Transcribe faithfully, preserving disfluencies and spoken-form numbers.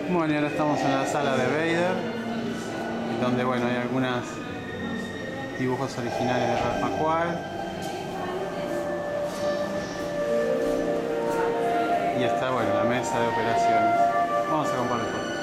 Bueno, y ahora estamos en la sala de Vader, donde bueno, hay algunos dibujos originales de Ralph McQuarrie. Y está bueno, la mesa de operaciones. Vamos a compartir.